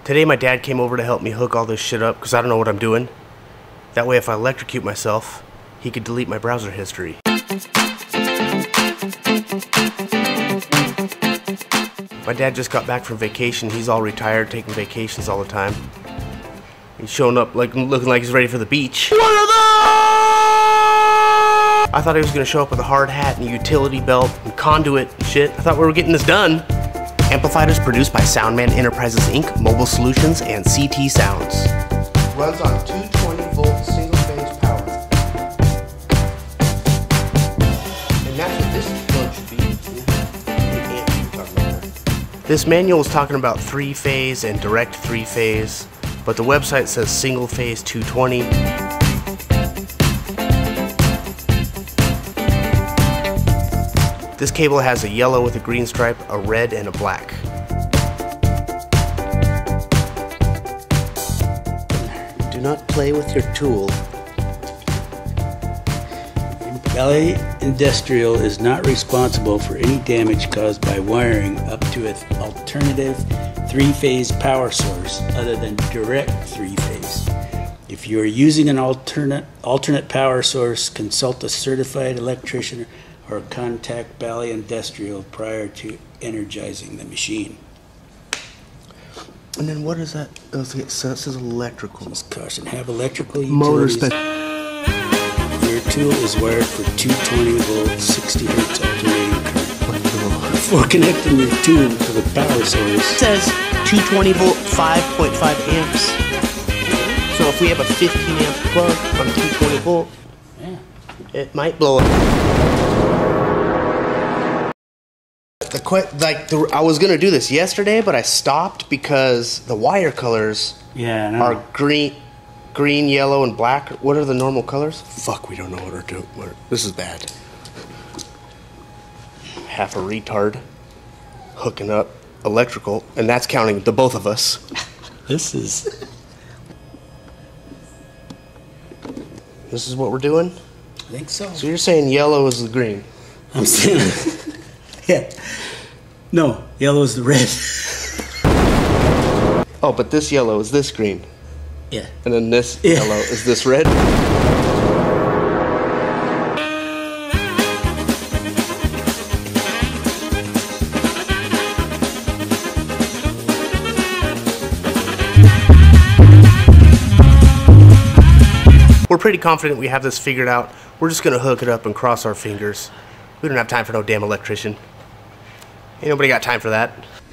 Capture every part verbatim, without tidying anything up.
Today my dad came over to help me hook all this shit up because I don't know what I'm doing. That way if I electrocute myself, he could delete my browser history. My dad just got back from vacation. He's all retired, taking vacations all the time. He's showing up like looking like he's ready for the beach. What are those? I thought he was gonna show up with a hard hat and a utility belt and conduit and shit. I thought we were getting this done. Amplified is produced by Soundman Enterprises Incorporated, Mobile Solutions, and C T Sounds. Runs on two twenty volt single phase power. And that's what this plug should be. This manual is talking about three phase and direct three phase, but the website says single phase two twenty. This cable has a yellow with a green stripe, a red, and a black. Do not play with your tool. Valley Industrial is not responsible for any damage caused by wiring up to an alternative three-phase power source other than direct three-phase. If you are using an alternate, alternate power source, consult a certified electrician or contact Valley Industrial prior to energizing the machine. And then what is that? Oh, so it says electrical. Just caution, have electrical Motor utilities. Your tool is wired for two twenty volt, sixty hertz alternating current. Before connecting your tool to the power source. It says two twenty volt, five point five amps. So if we have a fifteen amp plug on two twenty volt, yeah, it might blow up. The que- like the, I was gonna do this yesterday, but I stopped because the wire colors yeah, I know. are green, green, yellow, and black. What are the normal colors? Fuck, we don't know what we're doing. This is bad. Half a retard hooking up electrical, and that's counting the both of us. This is. This is what we're doing? I think so. So you're saying yellow is the green? I'm saying. Yeah. No, yellow is the red. Oh, but this yellow is this green. Yeah. And then this yeah. yellow is this red. We're pretty confident we have this figured out. We're just gonna hook it up and cross our fingers. We don't have time for no damn electrician. Ain't nobody got time for that.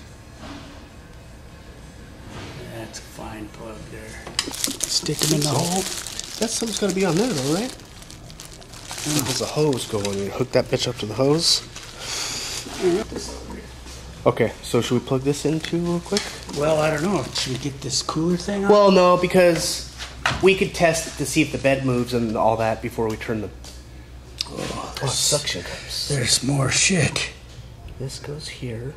That's a fine plug there. Stick them in the hole. That something's gotta be on there though, right? Oh. There's a hose going. You hook that bitch up to the hose. Okay, so should we plug this in too real quick? Well, I don't know. Should we get this cooler thing on? Well, no, because we could test it to see if the bed moves and all that before we turn the oh, oh, suction cups. There's more shit. This goes here.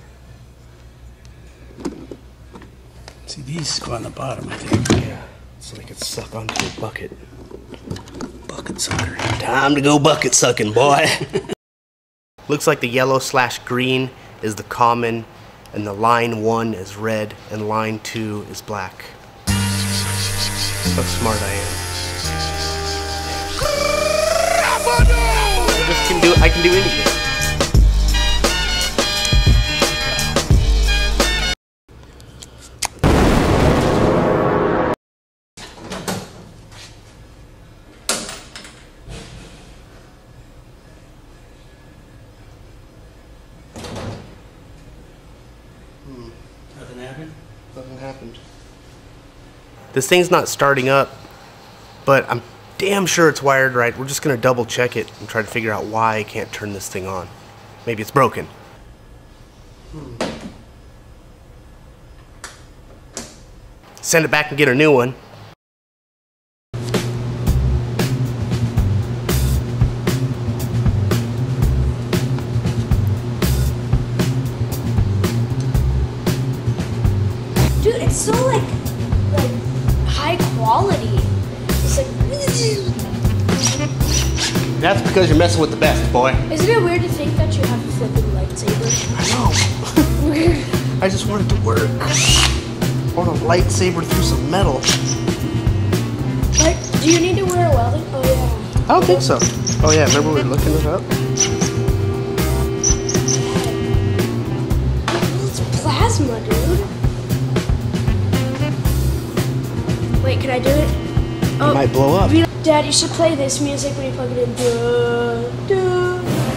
See, these go on the bottom, I think. Yeah, so they could suck onto the bucket. Bucket sucker. Time to go bucket sucking, boy. Looks like the yellow slash green is the common, and the line one is red, and line two is black. How smart I am. I just can do, I can do anything. Hmm. Nothing happened? Nothing happened. This thing's not starting up, but I'm damn sure it's wired right. We're just gonna double check it and try to figure out why I can't turn this thing on. Maybe it's broken. Hmm. Send it back and get a new one. Dude, it's so like, like high quality. It's like. That's because you're messing with the best, boy. Isn't it weird to think that you have a flipping lightsaber? I know. Weird. I just want it to work. want to lightsaber through some metal. Like, do you need to wear a welding? Oh yeah. I don't think so. Oh yeah, remember we were looking this up? It's plasma, dude. Wait, can I do it? Oh, It might blow up. Dad, you should play this music when you plug it in. Duh, duh.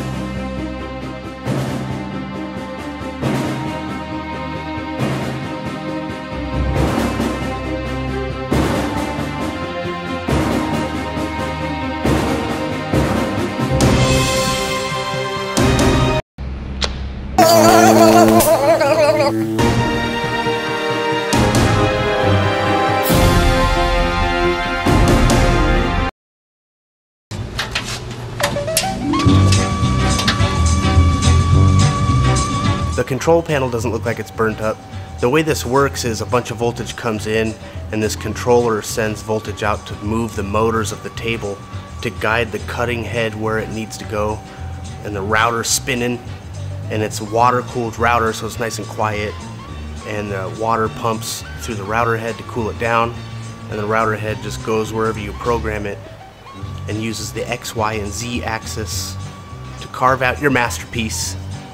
The control panel doesn't look like it's burnt up. The way this works is a bunch of voltage comes in and this controller sends voltage out to move the motors of the table to guide the cutting head where it needs to go, and the router's spinning, and it's a water cooled router, so it's nice and quiet, and the water pumps through the router head to cool it down, and the router head just goes wherever you program it and uses the X, Y, and Z axis to carve out your masterpiece.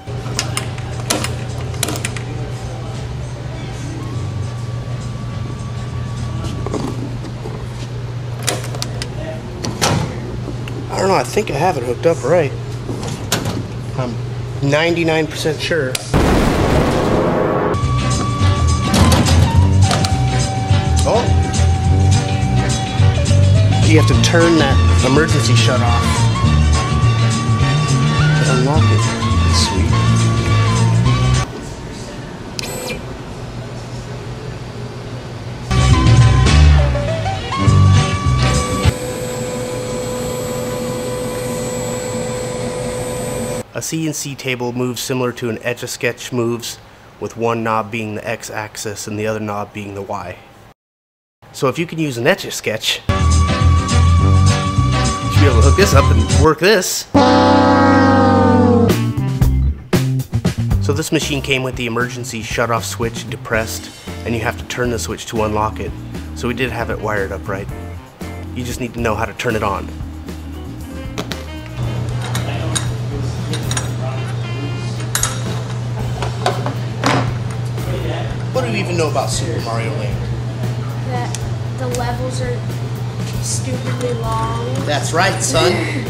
I don't know, I think I have it hooked up right. I'm ninety-nine percent sure. Oh! You have to turn that emergency shut off to unlock it. Sweet. A C N C table moves similar to an Etch-a-Sketch moves, with one knob being the X-axis and the other knob being the Y. So if you can use an Etch-a-Sketch, you should be able to hook this up and work this. So this machine came with the emergency shut-off switch depressed, and you have to turn the switch to unlock it. So we did have it wired up right. You just need to know how to turn it on. What do you even know about Super Mario Land? That the levels are stupidly long. That's right, son.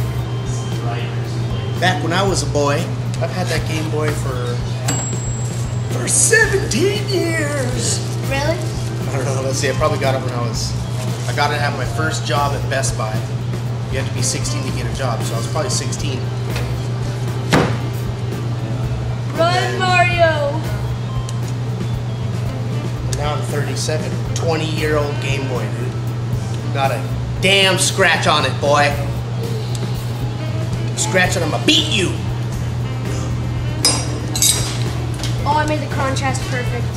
Back when I was a boy, I've had that Game Boy for for seventeen years. Really? I don't know. Let's see. I probably got it when I was. I got it at my first job at Best Buy. You had to be sixteen to get a job, so I was probably sixteen. Run, Mario! Now I'm thirty-seven. twenty-year-old Game Boy, dude. Not a damn scratch on it, boy. Scratch it, I'ma beat you. Oh, I made the contrast perfect.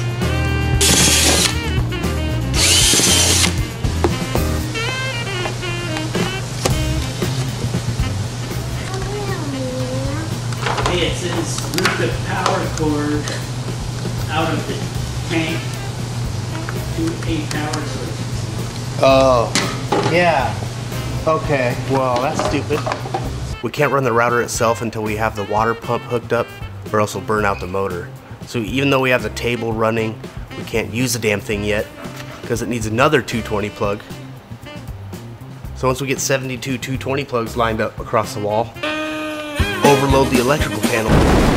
Hey, it says route the power cord out of the tank to a power source. Oh, yeah. Okay, well, that's stupid. We can't run the router itself until we have the water pump hooked up, or else we'll burn out the motor. So even though we have the table running, we can't use the damn thing yet, because it needs another two twenty plug. So once we get seventy-two two twenty plugs lined up across the wall, overload the electrical panel.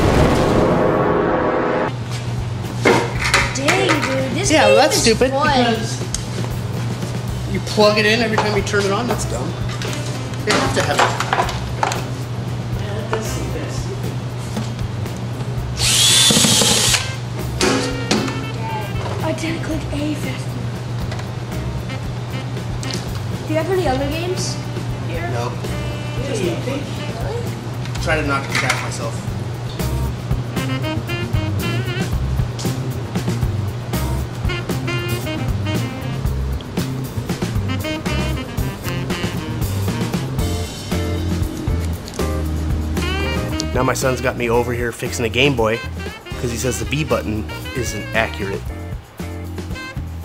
Dang, dude, this Yeah, game that's is stupid, fun. because you plug it in every time you turn it on. That's dumb. You have to have it. I didn't click A fast enough. Do you have any other games here? No. Just that one. Really? Try to not distract myself. Now my son's got me over here fixing the Game Boy because he says the B button isn't accurate.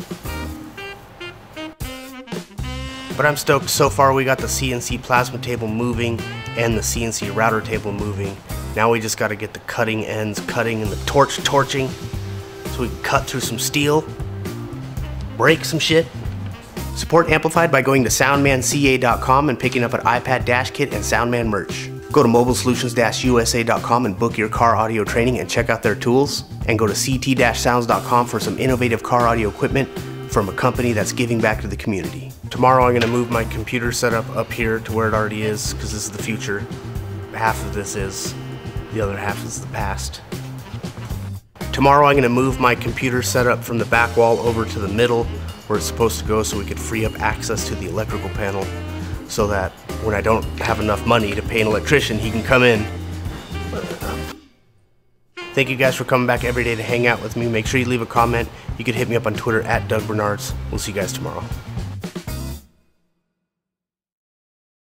But I'm stoked. So far we got the C N C plasma table moving and the C N C router table moving. Now we just got to get the cutting ends cutting and the torch torching so we can cut through some steel, break some shit. Support Amplified by going to soundman c a dot com and picking up an iPad dash kit and Soundman merch. Go to mobile solutions dash u s a dot com and book your car audio training and check out their tools. And go to c t dash sounds dot com for some innovative car audio equipment from a company that's giving back to the community. Tomorrow I'm going to move my computer setup up here to where it already is, because this is the future. Half of this is, the other half is the past. Tomorrow I'm going to move my computer setup from the back wall over to the middle where it's supposed to go, so we could free up access to the electrical panel, so that when I don't have enough money to pay an electrician, he can come in. Thank you guys for coming back every day to hang out with me. Make sure you leave a comment. You can hit me up on Twitter at Doug Bernards. We'll see you guys tomorrow.